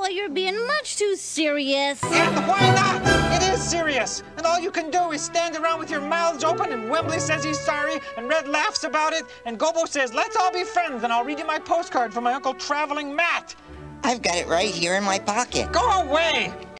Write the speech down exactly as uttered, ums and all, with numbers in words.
you're being much too serious. And why not? It is serious. And all you can do is stand around with your mouths open, and Wembley says he's sorry, and Red laughs about it, and Gobo says, let's all be friends, and I'll read you my postcard from my Uncle Traveling Matt. I've got it right here in my pocket. Go away!